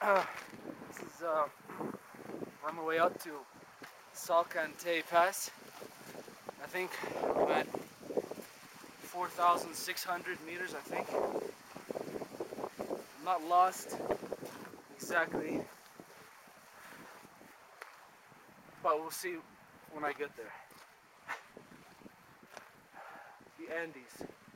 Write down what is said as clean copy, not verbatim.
This is on my way out to Salcantay Pass. I think I'm at 4,600 meters, I think. I'm not lost exactly, but we'll see when I get there. The Andes.